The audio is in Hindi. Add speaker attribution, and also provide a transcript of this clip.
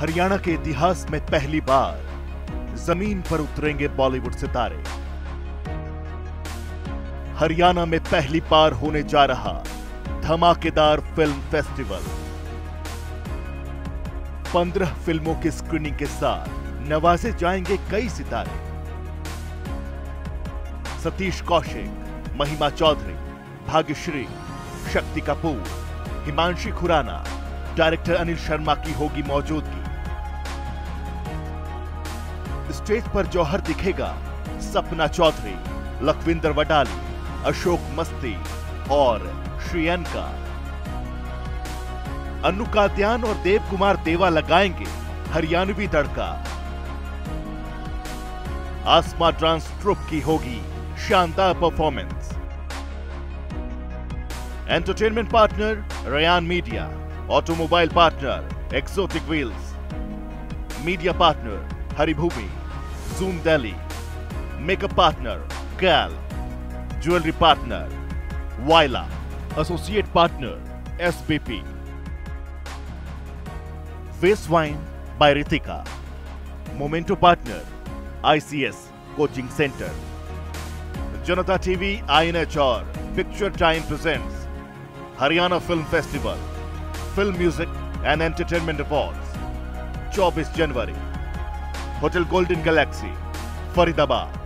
Speaker 1: हरियाणा के इतिहास में पहली बार जमीन पर उतरेंगे बॉलीवुड सितारे। हरियाणा में पहली बार होने जा रहा धमाकेदार फिल्म फेस्टिवल। 15 फिल्मों की स्क्रीनिंग के साथ नवाजे जाएंगे कई सितारे। सतीश कौशिक, महिमा चौधरी, भाग्यश्री, शक्ति कपूर, हिमांशी खुराना, डायरेक्टर अनिल शर्मा की होगी मौजूदगी। स्टेज पर जौहर दिखेगा सपना चौधरी, लखविंदर वडाली, अशोक मस्ती और श्रीयंका। अन्नू कात्यान और देव कुमार देवा लगाएंगे हरियाणवी तड़का। आसमा डांस ट्रुप की होगी शानदार performance. Entertainment partner Ryan media, automobile partner exotic wheels, media partner Haribhoomi, Zoom Delhi, makeup partner कैल, ज्वेलरी पार्टनर वाइला, associate partner SBP, face wine by Ritika, memento partner ICS coaching centre. Janta TV, INH और picture time presents Haryana film festival, film music and entertainment awards 24 जनवरी, होटल गोल्डन गैलेक्सी, फरीदाबाद।